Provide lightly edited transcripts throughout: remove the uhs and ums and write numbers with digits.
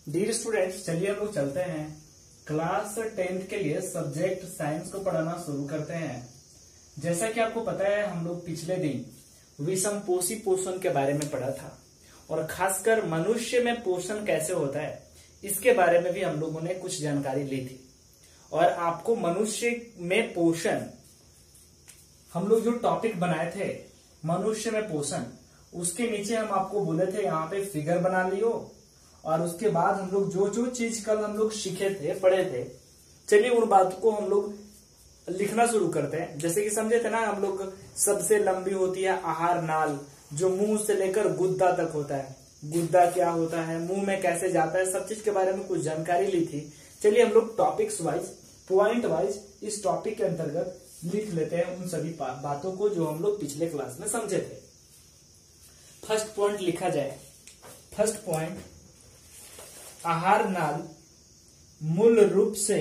Dear students, चलिए हम लोग चलते हैं क्लास 10th के लिए सब्जेक्ट साइंस को पढ़ाना शुरू करते हैं। जैसा कि आपको पता है, हम लोग पिछले दिन विषमपोषी पोषण के बारे में पढ़ा था और खासकर मनुष्य में पोषण कैसे होता है इसके बारे में भी हम लोगों ने कुछ जानकारी ली थी। और आपको मनुष्य में पोषण, हम लोग जो टॉपिक बनाए थे मनुष्य में पोषण, उसके नीचे हम आपको बोले थे यहाँ पे फिगर बना लियो। और उसके बाद हम लोग जो जो चीज कल हम लोग सीखे थे, पढ़े थे, चलिए उन बातों को हम लोग लिखना शुरू करते हैं। जैसे कि समझे थे ना, हम लोग सबसे लंबी होती है आहार नाल, जो मुंह से लेकर गुद्दा तक होता है। गुद्दा क्या होता है, मुंह में कैसे जाता है, सब चीज के बारे में कुछ जानकारी ली थी। चलिए हम लोग टॉपिक्स वाइज, पॉइंट वाइज इस टॉपिक के अंतर्गत लिख लेते हैं उन सभी बातों को जो हम लोग पिछले क्लास में समझे थे। फर्स्ट पॉइंट लिखा जाए। फर्स्ट पॉइंट, आहार नाल मूल रूप से,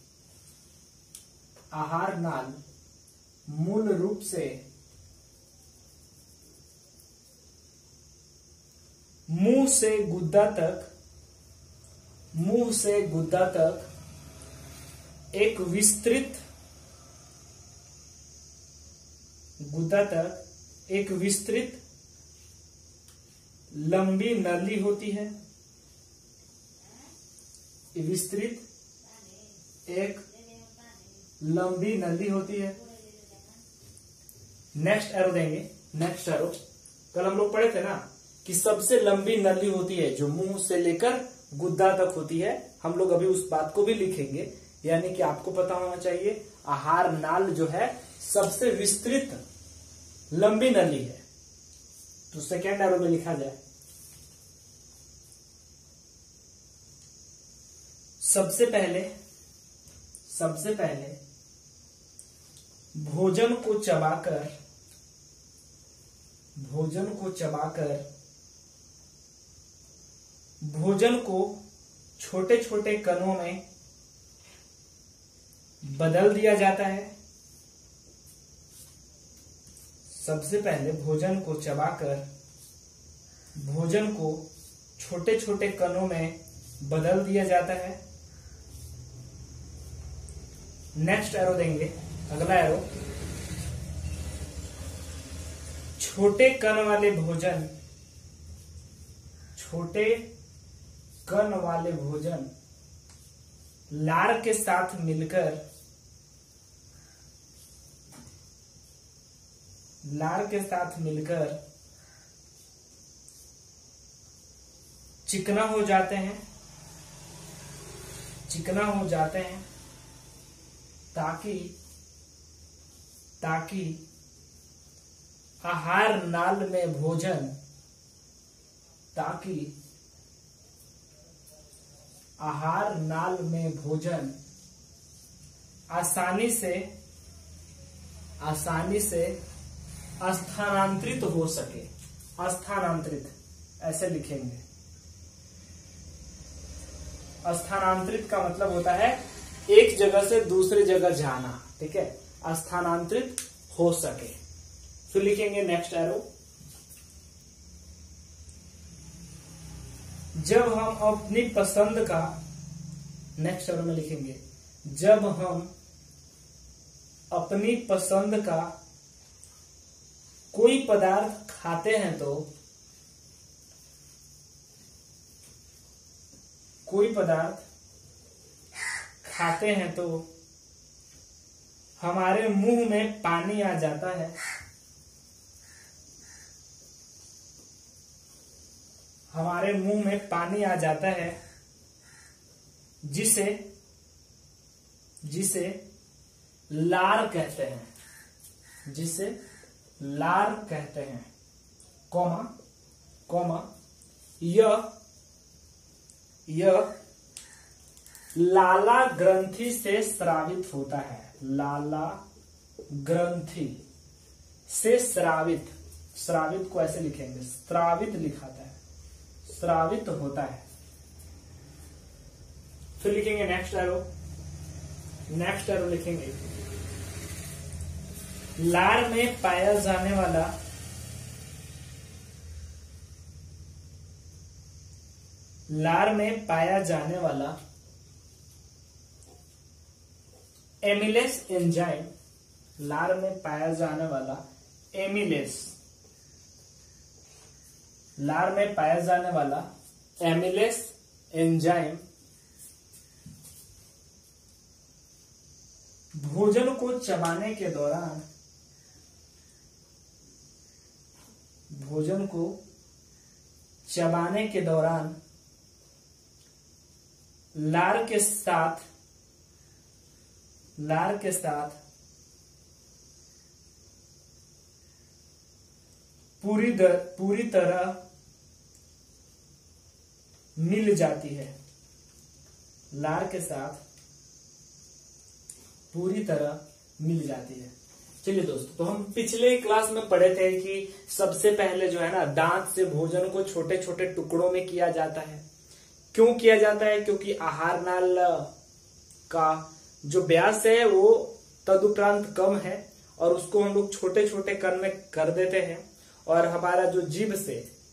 आहार नाल मूल रूप से मुंह से गुद्दा तक, मुंह से गुद्दा तक एक विस्तृत, गुद्दा तक एक विस्तृत लंबी नली होती है। विस्तृत एक लंबी नली होती है। नेक्स्ट एरो देंगे। नेक्स्ट एरो, कल हम लोग पढ़े थे ना कि सबसे लंबी नली होती है जो मुंह से लेकर गुद्दा तक होती है। हम लोग अभी उस बात को भी लिखेंगे, यानी कि आपको पता होना चाहिए आहार नाल जो है सबसे विस्तृत लंबी नली है। तो सेकेंड एरो में लिखा जाए, सबसे पहले भोजन को चबाकर, भोजन को चबाकर भोजन को छोटे छोटे कणों में बदल दिया जाता है। सबसे पहले भोजन को चबाकर भोजन को छोटे छोटे कणों में बदल दिया जाता है। नेक्स्ट एरो देंगे, अगला एरो, छोटे कण वाले भोजन, छोटे कण वाले भोजन लार के साथ मिलकर, लार के साथ मिलकर चिकना हो जाते हैं, चिकना हो जाते हैं ताकि आहार नाल में भोजन, ताकि आहार नाल में भोजन आसानी से स्थानांतरित हो सके। स्थानांतरित ऐसे लिखेंगे। स्थानांतरित का मतलब होता है एक जगह से दूसरी जगह जाना, ठीक है, स्थानांतरित हो सके। फिर लिखेंगे नेक्स्ट एरो, जब हम अपनी पसंद का, नेक्स्ट एरो में लिखेंगे, जब हम अपनी पसंद का कोई पदार्थ खाते हैं तो, कोई पदार्थ खाते हैं तो हमारे मुंह में पानी आ जाता है। हमारे मुंह में पानी आ जाता है, जिसे लार कहते हैं, जिसे लार कहते हैं, कॉमा यह लाला ग्रंथि से स्रावित होता है। लाला ग्रंथि से स्रावित, स्रावित को ऐसे लिखेंगे, स्रावित लिखाता है, स्रावित होता है। फिर लिखेंगे नेक्स्ट एरो, नेक्स्ट एरो लिखेंगे, लार में पाया जाने वाला लार में पाया जाने वाला एमिलेस एंजाइम, लार में पाया जाने वाला एमिलेस, लार में पाया जाने वाला एमिलेस एंजाइम भोजन को चबाने के दौरान, भोजन को चबाने के दौरान लार के साथ पूरी तरह मिल जाती है, लार के साथ पूरी तरह मिल जाती है। चलिए दोस्तों, तो हम पिछले क्लास में पढ़े थे कि सबसे पहले जो है ना दांत से भोजन को छोटे छोटे टुकड़ों में किया जाता है। क्यों किया जाता है? क्योंकि आहार नाल का जो व्यास है वो तदुपरांत कम है और उसको हम लोग छोटे छोटे कण में कर देते हैं और हमारा जो जीभ से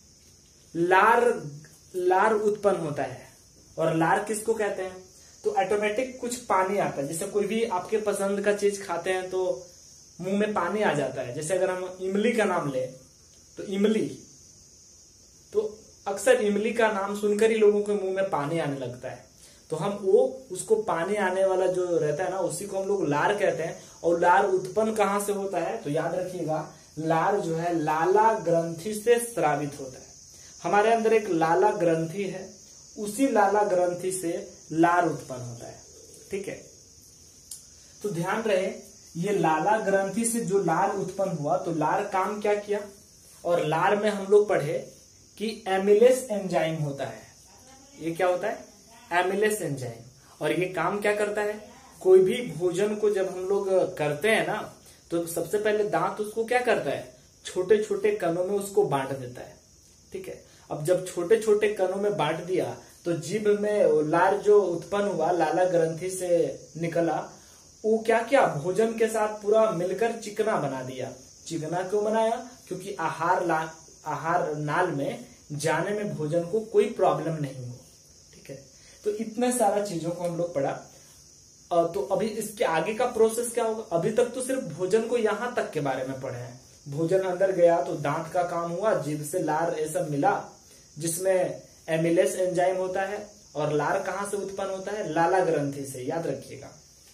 लार उत्पन्न होता है। और लार किसको कहते हैं? तो ऑटोमेटिक कुछ पानी आता है। जैसे कोई भी आपके पसंद का चीज खाते हैं तो मुंह में पानी आ जाता है। जैसे अगर हम इमली का नाम ले तो इमली, तो अक्सर इमली का नाम सुनकर ही लोगों के मुंह में पानी आने लगता है। तो हम उसको पानी आने वाला जो रहता है ना, उसी को हम लोग लार कहते हैं। और लार उत्पन्न कहां से होता है? तो याद रखिएगा, लार जो है लाला ग्रंथि से स्रावित होता है। हमारे अंदर एक लाला ग्रंथि है, उसी लाला ग्रंथि से लार उत्पन्न होता है। ठीक है, तो ध्यान रहे, ये लाला ग्रंथि से जो लार उत्पन्न हुआ, तो लार काम क्या किया? और लार में हम लोग पढ़े कि एमिलेस एंजाइम होता है। ये क्या होता है? Amylase enzyme. और ये काम क्या करता है? कोई भी भोजन को जब हम लोग करते हैं ना, तो सबसे पहले दांत उसको क्या करता है? छोटे छोटे कणों में उसको बांट देता है। ठीक है, अब जब छोटे छोटे कणों में बांट दिया तो जीभ में लार जो उत्पन्न हुआ, लाला ग्रंथि से निकला, वो क्या किया? भोजन के साथ पूरा मिलकर चिकना बना दिया। चिकना क्यों बनाया? क्योंकि आहार नाल में जाने में भोजन को कोई प्रॉब्लम नहीं हो। ठीक है, तो इतने सारा चीजों को हम लोग पढ़ा। तो अभी इसके आगे का प्रोसेस क्या होगा? अभी तक तो सिर्फ भोजन को यहां तक के बारे में पढ़े हैं। भोजन अंदर गया तो दांत का काम हुआ, जीभ से लार ये सब मिला, जिसमें एमिलेस एंजाइम होता है। और लार कहां से उत्पन्न होता है? लाला ग्रंथि से, याद रखिएगा।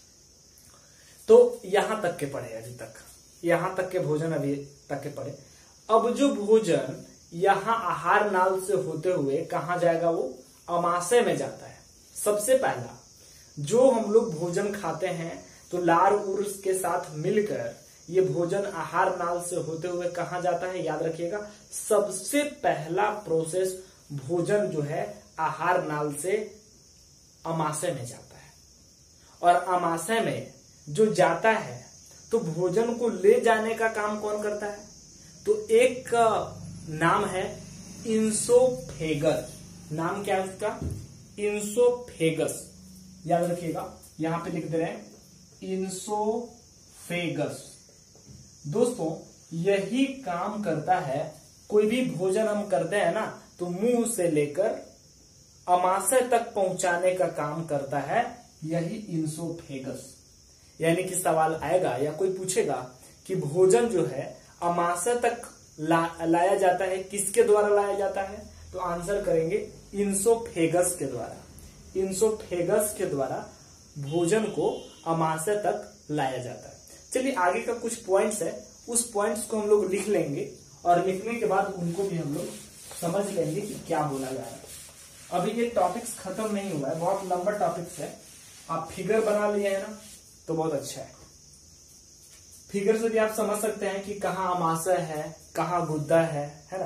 तो यहां तक के पढ़े, अभी तक यहां तक के भोजन अभी तक के पढ़े। अब जो भोजन यहां आहार नाल से होते हुए कहां जाएगा? वो अमाशय में जाता है। सबसे पहला जो हम लोग भोजन खाते हैं, तो लार उर्स के साथ मिलकर ये भोजन आहार नाल से होते हुए कहां जाता है? याद रखिएगा, सबसे पहला प्रोसेस भोजन जो है आहार नाल से अमाशय में जाता है। और अमाशय में जो जाता है, तो भोजन को ले जाने का काम कौन करता है? तो एक नाम है इंसोफेगस। नाम क्या है उसका? इंसोफेगस। याद रखिएगा, यहां पे लिख दे रहे हैं इंसोफेगस। दोस्तों, यही काम करता है। कोई भी भोजन हम करते हैं ना, तो मुंह से लेकर अमाशय तक पहुंचाने का काम करता है यही इंसोफेगस। यानी कि सवाल आएगा या कोई पूछेगा कि भोजन जो है अमाशय तक लाया जाता है, किसके द्वारा लाया जाता है? तो आंसर करेंगे इंसोफेगस के द्वारा। इंसोफेगस के द्वारा भोजन को अमाशय तक लाया जाता है। चलिए, आगे का कुछ पॉइंट्स है, उस पॉइंट्स को हम लोग लिख लेंगे और लिखने के बाद उनको भी हम लोग समझ लेंगे कि क्या बोला जा रहा है। अभी ये टॉपिक्स खत्म नहीं हुआ है, बहुत लंबा टॉपिक्स है। आप फिगर बना लिए हैं ना, तो बहुत अच्छा है। फिगर से भी आप समझ सकते हैं कि कहाँ अमाशय है, कहाँ गुद्दा है ना।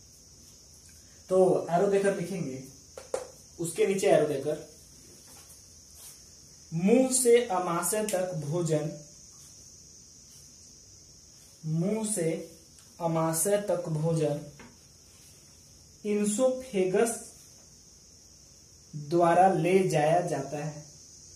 तो एरो देकर लिखेंगे, उसके नीचे एरो देकर, मुंह से अमाशय तक भोजन, मुंह से अमाशय तक भोजन इंसोफेगस द्वारा ले जाया जाता है।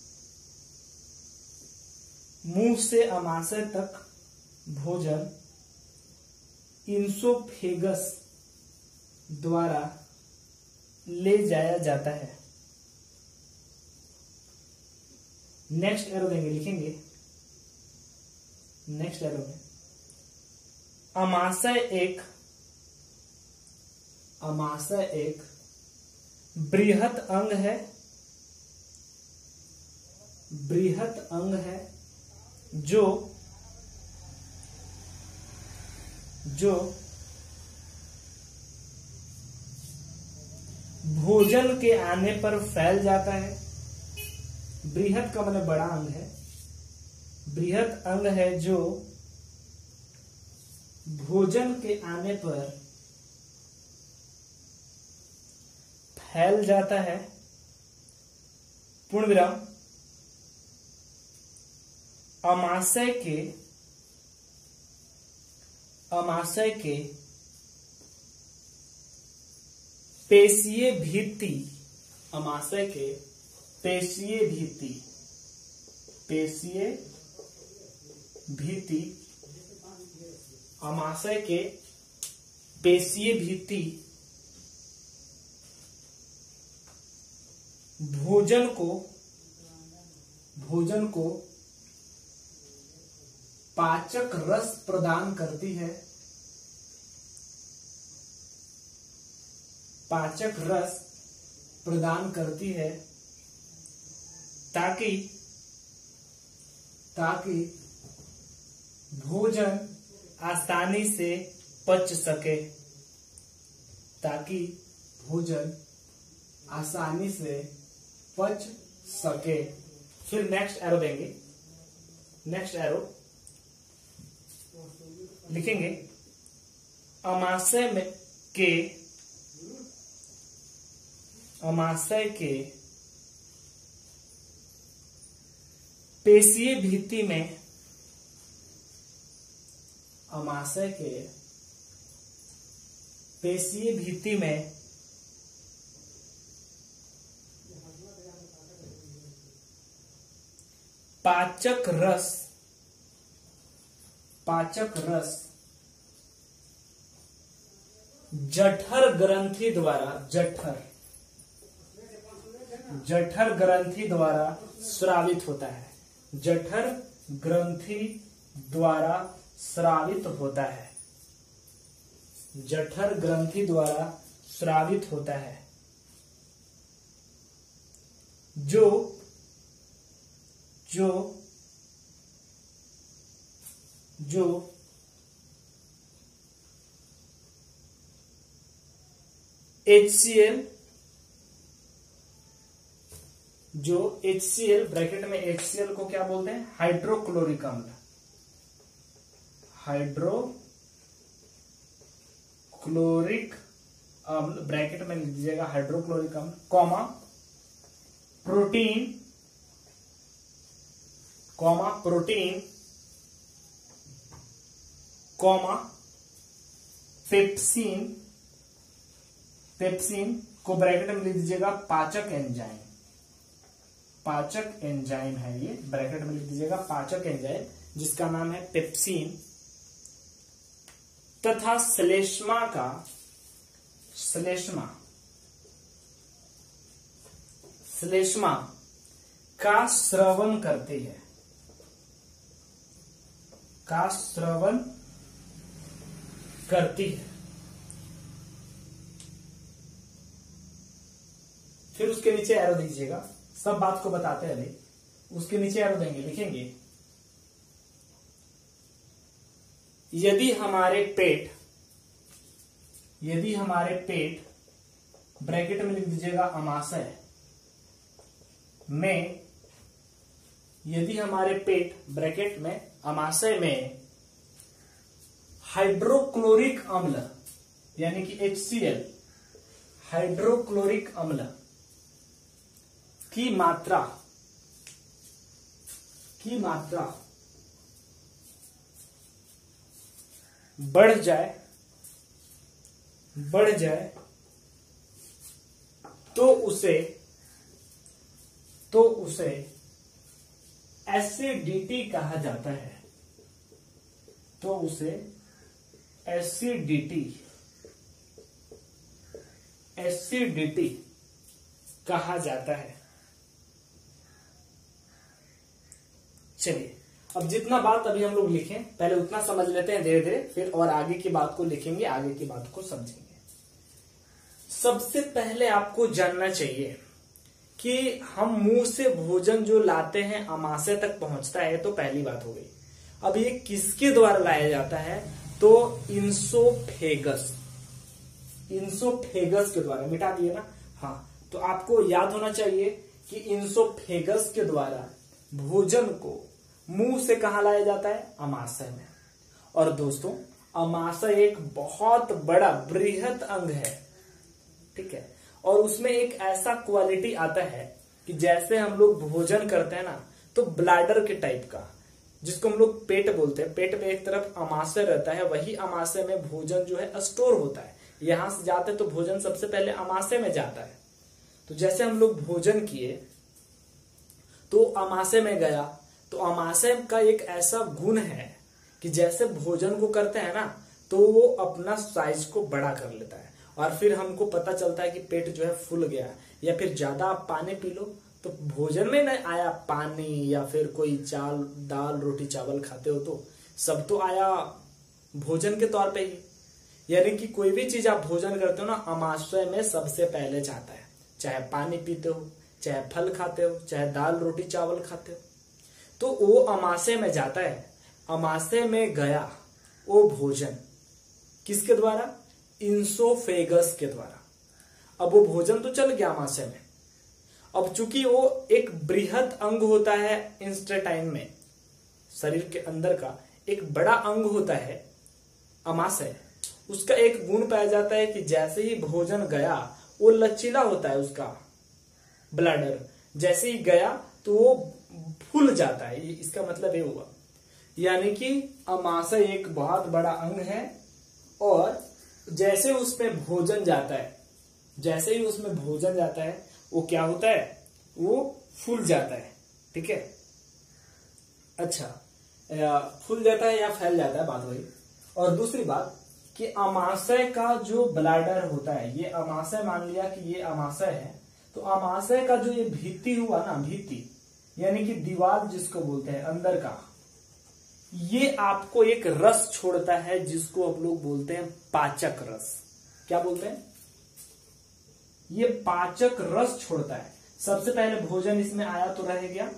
मुंह से अमाशय तक भोजन इंसोफेगस द्वारा ले जाया जाता है। नेक्स्ट एरो देंगे, लिखेंगे नेक्स्ट एरो में अमाशय एक बृहत अंग है जो भोजन के आने पर फैल जाता है। बृहत का मतलब बड़ा अंग है, बृहत अंग है जो भोजन के आने पर फैल जाता है। पूर्ण विराम। अमाशय के पेशीय भित्ति, अमाशय के पेशीय भित्ति, अमाशय के पेशीय भित्ति भोजन को पाचक रस प्रदान करती है। पाचक रस प्रदान करती है ताकि भोजन आसानी से पच सके, ताकि भोजन आसानी से पच सके। फिर नेक्स्ट एरो देंगे, नेक्स्ट एरो लिखेंगे अमाशय के पेशीय भित्ति में, अमाशय के पेशीय भित्ति में पाचक रस जठर ग्रंथि द्वारा स्रावित होता है। जठर ग्रंथि द्वारा स्रावित होता है। जठर ग्रंथि द्वारा स्रावित होता है जो HCl ब्रैकेट में HCl को क्या बोलते हैं? हाइड्रोक्लोरिक अम्ल। हाइड्रोक्लोरिक अम्ल ब्रैकेट में लिख दीजिएगा हाइड्रोक्लोरिक अम्ल, कॉमा प्रोटीन कॉमा पेप्सिन को ब्रैकेट में लिख दीजिएगा पाचक एंजाइम है ये, ब्रैकेट में लिख दीजिएगा पाचक एंजाइम जिसका नाम है पेप्सिन, तथा श्लेष्मा का स्रवन करती है, फिर उसके नीचे एरो दीजिएगा, सब बात को बताते हैं। उसके नीचे एरो देंगे, लिखेंगे यदि हमारे पेट ब्रैकेट में लिख दीजिएगा अमाशय में, यदि हमारे पेट ब्रैकेट में अमाशय में हाइड्रोक्लोरिक अम्ल यानी कि HCl हाइड्रोक्लोरिक अम्ल की मात्रा बढ़ जाए तो उसे एसिडिटी कहा जाता है। तो उसे एसिडिटी एसिडिटी कहा जाता है। चलिए, अब जितना बात अभी हम लोग लिखें पहले उतना समझ लेते हैं धीरे धीरे, फिर और आगे की बात को लिखेंगे, आगे की बात को समझेंगे। सबसे पहले आपको जानना चाहिए कि हम मुंह से भोजन जो लाते हैं आमाशय तक पहुंचता है, तो पहली बात हो गई। अब ये किसके द्वारा लाया जाता है, तो इंसोफेगस, इंसोफेगस के द्वारा। मिटा दिए ना, हाँ। तो आपको याद होना चाहिए कि इंसोफेगस के द्वारा भोजन को मुंह से कहां लाया जाता है, आमाशय में। और दोस्तों, आमाशय एक बहुत बड़ा बृहत अंग है, ठीक है। और उसमें एक ऐसा क्वालिटी आता है कि जैसे हम लोग भोजन करते हैं ना, तो ब्लैडर के टाइप का, जिसको हम लोग पेट बोलते हैं, पेट में एक तरफ आमाशय रहता है, वही आमाशय में भोजन जो है स्टोर होता है। यहां से जाते तो भोजन सबसे पहले आमाशय में जाता है। तो जैसे हम लोग भोजन किए तो आमाशय में गया, तो आमाशय का एक ऐसा गुण है कि जैसे भोजन को करते हैं ना, तो वो अपना साइज को बड़ा कर लेता है, और फिर हमको पता चलता है कि पेट जो है फूल गया। या फिर ज्यादा आप पानी पी लो, तो भोजन में नहीं आया पानी, या फिर कोई दाल रोटी चावल खाते हो तो सब तो आया भोजन के तौर पे ही। यानी कि कोई भी चीज आप भोजन करते हो ना, आमाशय में सबसे पहले जाता है। चाहे पानी पीते हो, चाहे फल खाते हो, चाहे दाल रोटी चावल खाते हो, तो वो आमाशय में जाता है। आमाशय में गया वो भोजन किसके द्वारा, इंसोफेगस के द्वारा। अब वो भोजन तो चल गया आमाशय में। अब चूंकि वो एक बृहत अंग होता है इंस्टेटाइन में, शरीर के अंदर का एक बड़ा अंग होता है आमाशय, उसका एक गुण पाया जाता है कि जैसे ही भोजन गया वो लचीला होता है, उसका ब्लैडर जैसे ही गया तो वो फूल जाता है। इसका मतलब ये हुआ, यानी कि आमाशय एक बहुत बड़ा अंग है, और जैसे उसमें भोजन जाता है, जैसे ही उसमें भोजन जाता है वो क्या होता है, वो फूल जाता है, ठीक है। अच्छा, फूल जाता है या फैल जाता है, बात वही। और दूसरी बात कि आमाशय का जो ब्लैडर होता है, ये आमाशय मान लिया कि ये आमाशय है, तो आमाशय का जो ये भित्ति हुआ ना, भित्ति यानी कि दीवार जिसको बोलते हैं अंदर का, ये आपको एक रस छोड़ता है जिसको हम लोग बोलते हैं पाचक रस। क्या बोलते हैं, ये पाचक रस छोड़ता है। सबसे पहले भोजन इसमें आया तो रह गया,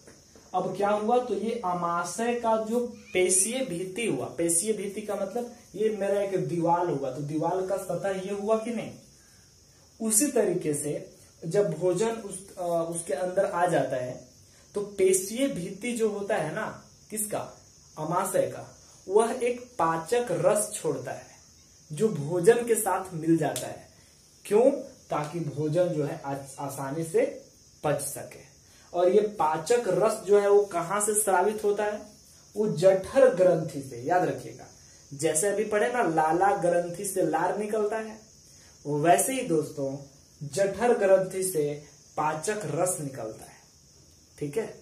अब क्या हुआ, तो ये आमाशय का जो पेशीय भित्ति हुआ, पेशीय भित्ति का मतलब ये मेरा एक दीवाल हुआ, तो दीवाल का सतह ये हुआ कि नहीं। उसी तरीके से जब भोजन उसके अंदर आ जाता है, तो पेशीय भित्ति जो होता है ना, किसका, आमाशय का, वह एक पाचक रस छोड़ता है जो भोजन के साथ मिल जाता है। क्यों, ताकि भोजन जो है आसानी से पच सके। और ये पाचक रस जो है वो कहां से स्रावित होता है, वो जठर ग्रंथि से। याद रखिएगा, जैसे अभी पढ़े ना, लाला ग्रंथि से लार निकलता है, वैसे ही दोस्तों जठर ग्रंथि से पाचक रस निकलता है, ठीक है।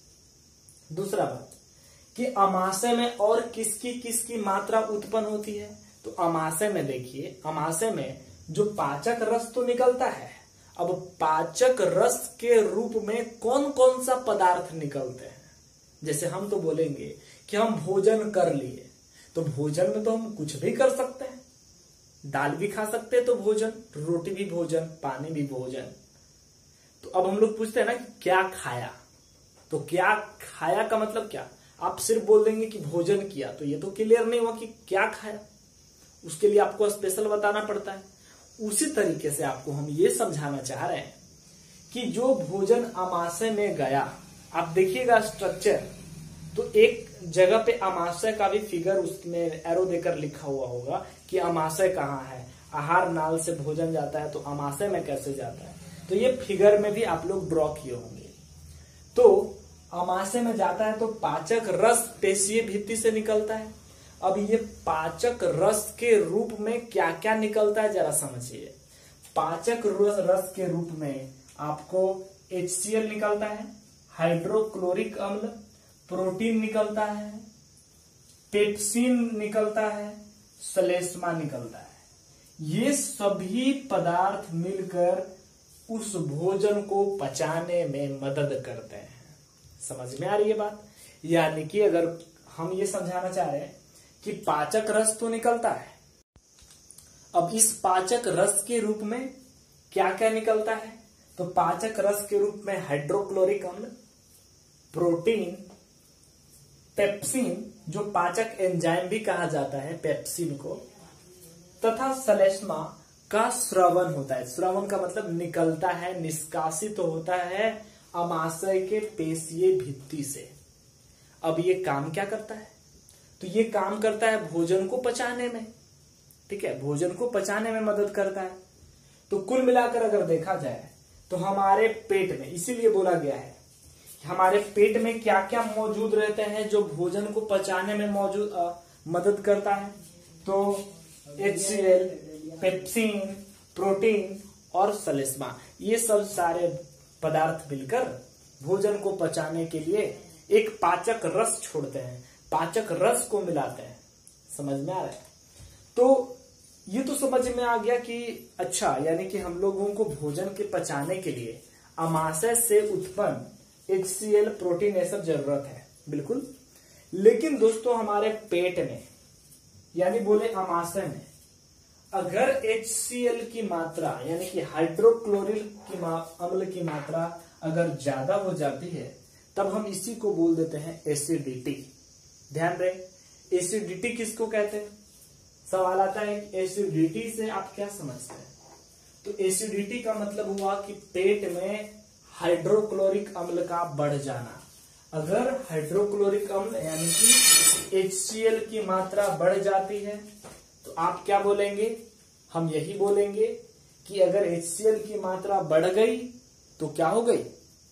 दूसरा बात कि आमाशय में और किसकी किसकी मात्रा उत्पन्न होती है, तो आमाशय में देखिए, आमाशय में जो पाचक रस तो निकलता है, अब पाचक रस के रूप में कौन कौन सा पदार्थ निकलते हैं। जैसे हम तो बोलेंगे कि हम भोजन कर लिए, तो भोजन में तो हम कुछ भी कर सकते हैं, दाल भी खा सकते हैं तो भोजन, रोटी भी भोजन, पानी भी भोजन। तो अब हम लोग पूछते हैं ना कि क्या खाया, तो क्या खाया का मतलब क्या, आप सिर्फ बोल देंगे कि भोजन किया, तो ये तो क्लियर नहीं हुआ कि क्या खाया, उसके लिए आपको स्पेशल बताना पड़ता है। उसी तरीके से आपको हम ये समझाना चाह रहे हैं कि जो भोजन आमाशय में गया, आप देखिएगा स्ट्रक्चर, तो एक जगह पे आमाशय का भी फिगर उसमें एरो देकर लिखा हुआ होगा कि आमाशय कहाँ है। आहार नाल से भोजन जाता है तो आमाशय में कैसे जाता है, तो ये फिगर में भी आप लोग ड्रॉ किए होंगे। तो आमाशय में जाता है तो पाचक रस पेशीय भित्ति से निकलता है। अब ये पाचक रस के रूप में क्या क्या निकलता है जरा समझिए। पाचक रस के रूप में आपको HCl निकलता है, हाइड्रोक्लोरिक अम्ल, प्रोटीन निकलता है, पेप्सिन निकलता है, श्लेष्मा निकलता है। ये सभी पदार्थ मिलकर उस भोजन को पचाने में मदद करते हैं। समझ में आ रही है बात? यानी कि अगर हम ये समझाना चाह रहे हैं कि पाचक रस तो निकलता है, अब इस पाचक रस के रूप में क्या क्या निकलता है? तो पाचक रस के रूप में हाइड्रोक्लोरिक अम्ल, प्रोटीन, पेप्सिन, जो पाचक एंजाइम भी कहा जाता है पेप्सिन को, तथा श्लेष्मा का स्रवन होता है। स्रवन का मतलब निकलता है, निष्कासित होता है अमाशय के पेशीय भित्ति से। अब ये काम क्या करता है? तो ये काम करता है भोजन को पचाने में। ठीक है, भोजन को पचाने में मदद करता है। तो कुल मिलाकर अगर देखा जाए तो हमारे पेट में, इसीलिए बोला गया है हमारे पेट में क्या क्या मौजूद रहते हैं जो भोजन को पचाने में मदद करता है। तो HCl, पेप्सिन, प्रोटीन और श्लेष्मा, ये सब सारे पदार्थ मिलकर भोजन को पचाने के लिए एक पाचक रस छोड़ते हैं, पाचक रस को मिलाते हैं। समझ में आ रहा है? तो ये तो समझ में आ गया कि अच्छा, यानी कि हम लोगों को भोजन के पचाने के लिए अमाशय से उत्पन्न HCl, प्रोटीन, ये सब जरूरत है, बिल्कुल। लेकिन दोस्तों हमारे पेट में, यानी बोले अमाशय में, अगर HCl की मात्रा यानी कि हाइड्रोक्लोरिक अम्ल की मात्रा अगर ज्यादा हो जाती है, तब हम इसी को बोल देते हैं एसिडिटी। ध्यान रहे, एसिडिटी किसको कहते हैं? सवाल आता है एसिडिटी से आप क्या समझते हैं? तो एसिडिटी का मतलब हुआ कि पेट में हाइड्रोक्लोरिक अम्ल का बढ़ जाना। अगर हाइड्रोक्लोरिक अम्ल यानी कि HCl की मात्रा बढ़ जाती है तो आप क्या बोलेंगे? हम यही बोलेंगे कि अगर HCl की मात्रा बढ़ गई तो क्या हो गई?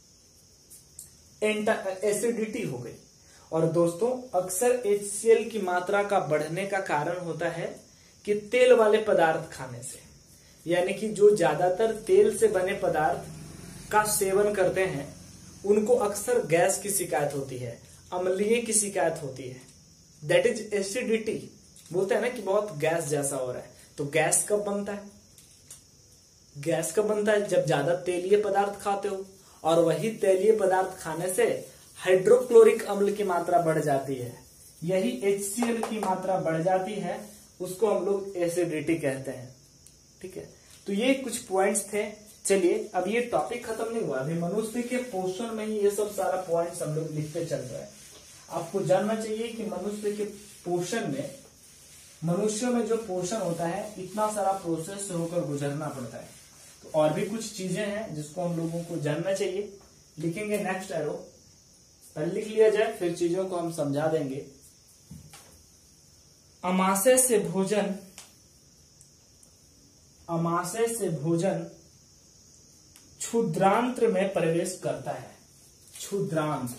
एसिडिटी हो गई। और दोस्तों अक्सर HCl की मात्रा का बढ़ने का कारण होता है कि तेल वाले पदार्थ खाने से, यानी कि जो ज्यादातर तेल से बने पदार्थ का सेवन करते हैं उनको अक्सर गैस की शिकायत होती है, अम्लीय की शिकायत होती है। That is acidity. बोलते हैं ना कि बहुत गैस जैसा हो रहा है। तो गैस कब बनता है? गैस कब बनता है? जब ज्यादा तेलीय पदार्थ खाते हो, और वही तेलीय पदार्थ खाने से हाइड्रोक्लोरिक अम्ल की मात्रा बढ़ जाती है, यही HCl की मात्रा बढ़ जाती है, उसको हम लोग एसिडिटी कहते हैं। ठीक है, तो ये कुछ पॉइंट्स थे। चलिए, अब ये टॉपिक खत्म नहीं हुआ, अभी मनुष्य के पोषण में ही ये सब सारा पॉइंट्स हम लोग लिखते चल रहे हैं। आपको जानना चाहिए कि मनुष्य के पोषण में, मनुष्य में जो पोषण होता है इतना सारा प्रोसेस से होकर गुजरना पड़ता है। तो और भी कुछ चीजें हैं जिसको हम लोगों को जानना चाहिए। लिखेंगे नेक्स्ट एरो, पहले लिख लिया जाए फिर चीजों को हम समझा देंगे। अमाशय से भोजन, अमाशय से भोजन क्षुद्रांत्र में प्रवेश करता है। क्षुद्रांत्र,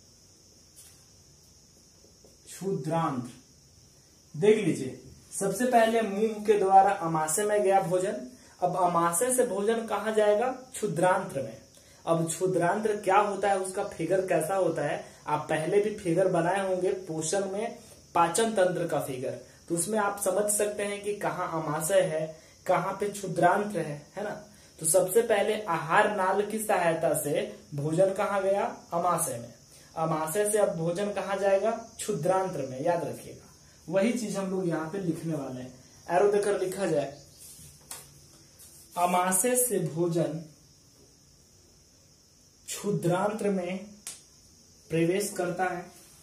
क्षुद्रांत्र देख लीजिए, सबसे पहले मुंह के द्वारा अमाशय में गया भोजन। अब अमाशय से भोजन कहाँ जाएगा? क्षुद्रांत्र में। अब क्षुद्रांत्र क्या होता है, उसका फिगर कैसा होता है? आप पहले भी फिगर बनाए होंगे पोषण में, पाचन तंत्र का फिगर, तो उसमें आप समझ सकते हैं कि कहाँ अमाशय है, कहाँ पे क्षुद्रांत्र है ना। तो सबसे पहले आहार नाल की सहायता से भोजन कहाँ गया? अमाशय में। अमाशय से अब भोजन कहाँ जाएगा? क्षुद्रांत्र में। याद रखिएगा, वही चीज हम लोग यहाँ पे लिखने वाले हैं। एरो देकर लिखा जाए, अमाशय से भोजन क्षुद्रांत्र में प्रवेश करता है,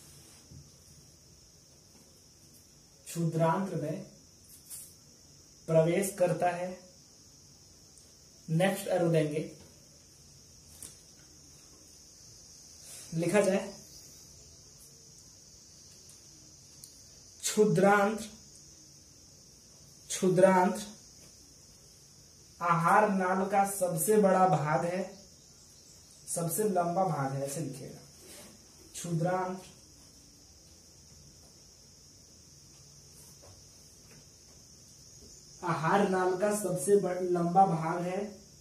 क्षुद्रांत्र में प्रवेश करता है। नेक्स्ट एरो देंगे, लिखा जाए क्षुद्रांत्र, क्षुद्रांत्र आहार नाल का सबसे बड़ा भाग है, सबसे लंबा भाग है, ऐसे लिखिएगा। क्षुद्रांत्र आहार नाल का सबसे लंबा भाग है।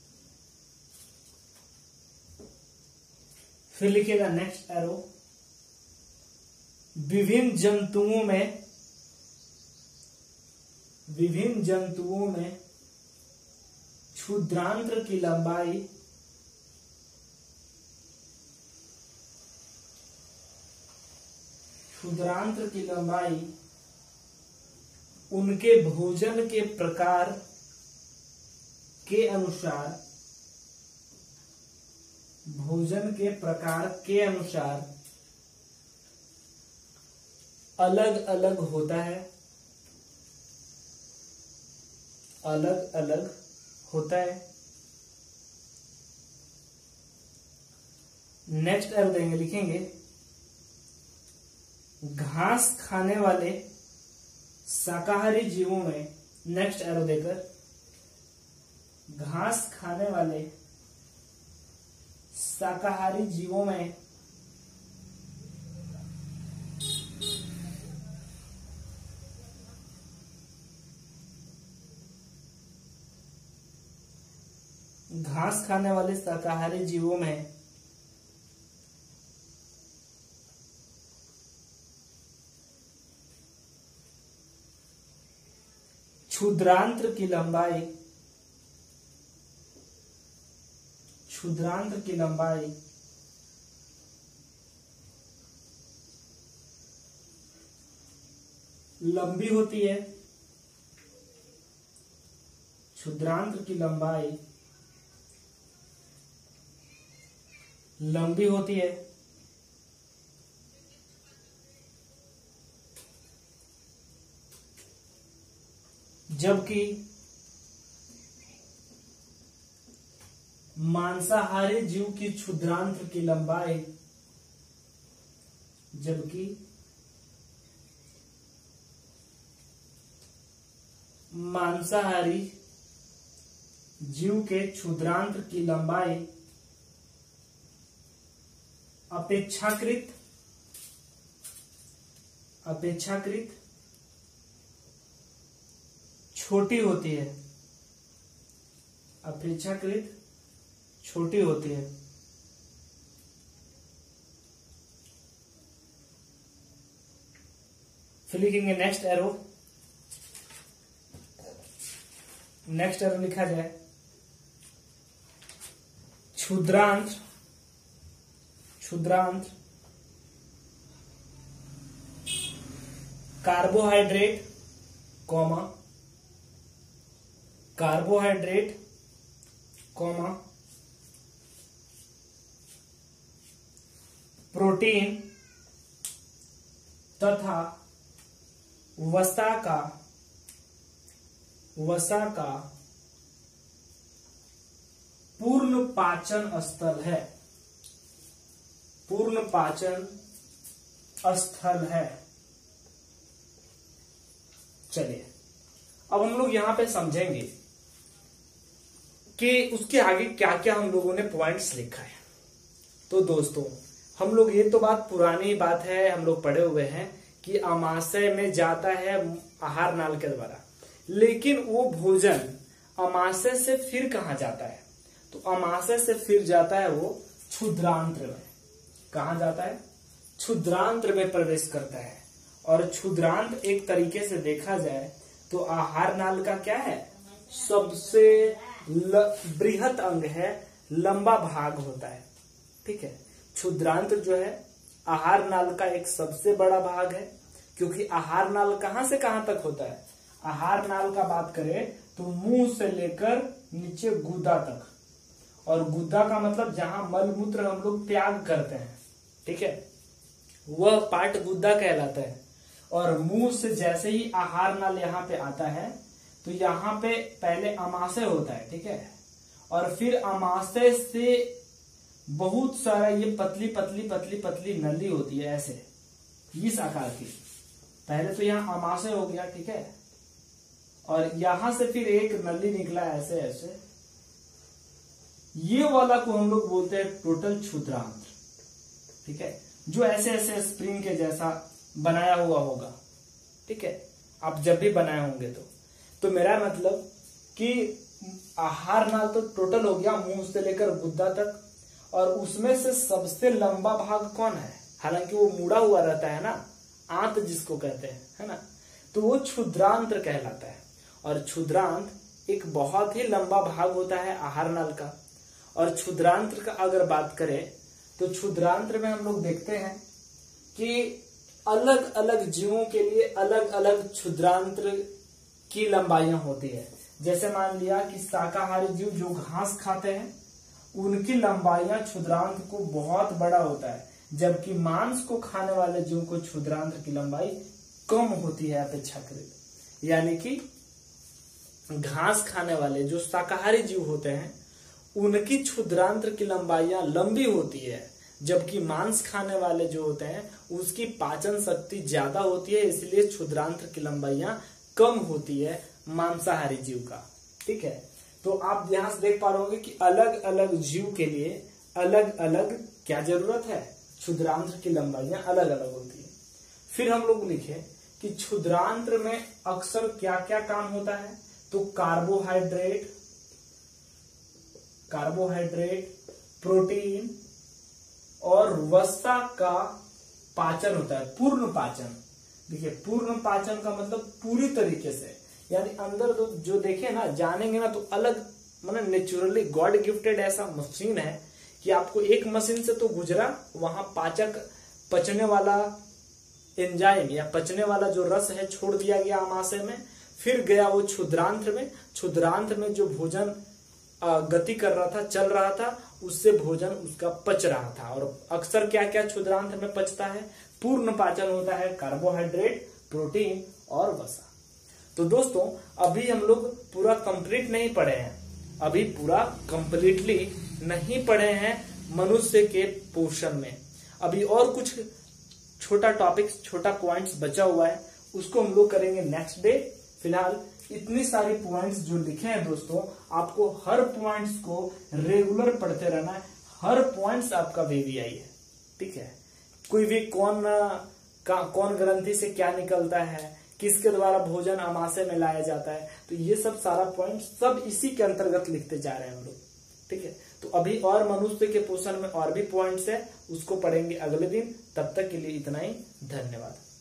फिर लिखिएगा नेक्स्ट एरो, विभिन्न जंतुओं में, विभिन्न जंतुओं में क्षुद्रांत्र की लंबाई उनके भोजन के प्रकार के अनुसार अलग अलग होता है। नेक्स्ट एरो देंगे, लिखेंगे घास खाने वाले शाकाहारी जीवों में, नेक्स्ट एरो देकर घास खाने वाले शाकाहारी जीवों में क्षुद्रांत्र की लंबाई लंबी होती है। क्षुद्रांत्र की लंबाई लंबी होती है, जबकि मांसाहारी जीव की क्षुद्रांत्र की लंबाई अपेक्षाकृत छोटी होती है। फिर लिखेंगे नेक्स्ट एरो लिखा जाए क्षुद्रांत्र कार्बोहाइड्रेट, प्रोटीन तथा वसा का पूर्ण पाचन स्थल है। चलिए अब हम लोग यहां पे समझेंगे कि उसके आगे क्या क्या हम लोगों ने पॉइंट्स लिखा है। तो दोस्तों हम लोग, ये तो बात पुरानी बात है, हम लोग पढ़े हुए हैं कि आमाशय में जाता है आहार नाल के द्वारा, लेकिन वो भोजन आमाशय से फिर कहाँ जाता है? तो आमाशय से फिर जाता है वो क्षुद्रांत्र में। कहाँ जाता है? क्षुद्रांत्र में प्रवेश करता है। और क्षुद्रांत्र एक तरीके से देखा जाए तो आहार नाल का क्या है? सबसे बृहत अंग है, लंबा भाग होता है। ठीक है, क्षुद्रांत्र जो है आहार नाल का एक सबसे बड़ा भाग है, क्योंकि आहार नाल कहां से कहां तक होता है? आहार नाल का बात करें तो मुंह से लेकर नीचे गुदा तक, और गुदा का मतलब जहां मल मूत्र हम लोग त्याग करते हैं, ठीक है, वह पार्ट गुदा कहलाता है। और मुंह से जैसे ही आहार नाल यहाँ पे आता है तो यहाँ पे पहले अमाशय होता है, ठीक है, और फिर अमाशय से बहुत सारा ये पतली पतली पतली पतली नली होती है, ऐसे इस आकार की। पहले तो यहाँ अमाशय हो गया, ठीक है, और यहां से फिर एक नली निकला ऐसे ऐसे, ये वाला को हम लोग बोलते हैं टोटल क्षुद्रांत्र, ठीक है, जो ऐसे ऐसे स्प्रिंग के जैसा बनाया हुआ होगा, ठीक है, आप जब भी बनाए होंगे तो मेरा मतलब कि आहार नाल तो टोटल हो गया मुंह से लेकर गुद्दा तक, और उसमें से सबसे लंबा भाग कौन है? हालांकि वो मुड़ा हुआ रहता है ना, आंत जिसको कहते हैं, है ना, तो वो क्षुद्रांत्र कहलाता है। और क्षुद्रांत एक बहुत ही लंबा भाग होता है आहार नाल का। और क्षुद्रांत्र का अगर बात करें तो क्षुद्रांत्र में हम लोग देखते हैं कि अलग अलग जीवों के लिए अलग अलग क्षुद्रांत्र की लंबाइयां होती है। जैसे मान लिया कि शाकाहारी जीव जो घास खाते हैं उनकी लंबाइयां क्षुद्रांत्र को बहुत बड़ा होता है, जबकि मांस को खाने वाले जीव को क्षुद्रांत्र की लंबाई कम होती है अपेक्षाकृत। यानी कि घास खाने वाले जो शाकाहारी जीव होते हैं उनकी क्षुद्रांत्र की लंबाइयां लंबी होती है, जबकि मांस खाने वाले जो होते हैं उसकी पाचन शक्ति ज्यादा होती है, इसलिए क्षुद्रांत्र की लंबाइयां कम होती है मांसाहारी जीव का। ठीक है, तो आप यहां से देख पा रहे होंगे कि अलग अलग जीव के लिए अलग अलग क्या जरूरत है, क्षुद्रांत्र की लंबाइयां अलग अलग होती है। फिर हम लोग लिखे कि क्षुद्रांत्र में अक्सर क्या क्या काम होता है, तो कार्बोहाइड्रेट, प्रोटीन और वसा का पाचन होता है, पूर्ण पाचन। देखिए पूर्ण पाचन का मतलब पूरी तरीके से, यानी अंदर तो जो देखे ना जानेंगे ना तो अलग मतलब नेचुरली गॉड गिफ्टेड ऐसा मशीन है कि आपको एक मशीन से तो गुजरा, वहां पाचक पचने वाला एंजाइम या पचने वाला जो रस है छोड़ दिया गया आमाशय में, फिर गया वो क्षुद्रांत्र में। क्षुद्रांत्र में जो भोजन गति कर रहा था, चल रहा था, उससे भोजन उसका पच रहा था। और अक्सर क्या क्या क्षुद्रांत्र में पचता है, पूर्ण पाचन होता है, कार्बोहाइड्रेट, प्रोटीन और वसा। तो दोस्तों अभी हम लोग पूरा कंप्लीट नहीं पढ़े हैं, अभी पूरा कंप्लीटली नहीं पढ़े हैं मनुष्य के पोषण में। अभी और कुछ छोटा टॉपिक, छोटा पॉइंट्स बचा हुआ है, उसको हम लोग करेंगे नेक्स्ट डे। फिलहाल इतनी सारी पॉइंट्स जो लिखे हैं दोस्तों, आपको हर पॉइंट्स को रेगुलर पढ़ते रहना है, हर पॉइंट्स आपका VVI है। ठीक है, कोई भी कौन ग्रंथि से क्या निकलता है, किसके द्वारा भोजन आमाशय में लाया जाता है, तो ये सब सारा पॉइंट सब इसी के अंतर्गत लिखते जा रहे हैं हम लोग। ठीक है, तो अभी और मनुष्य के पोषण में और भी पॉइंट्स है, उसको पढ़ेंगे अगले दिन। तब तक के लिए इतना ही, धन्यवाद।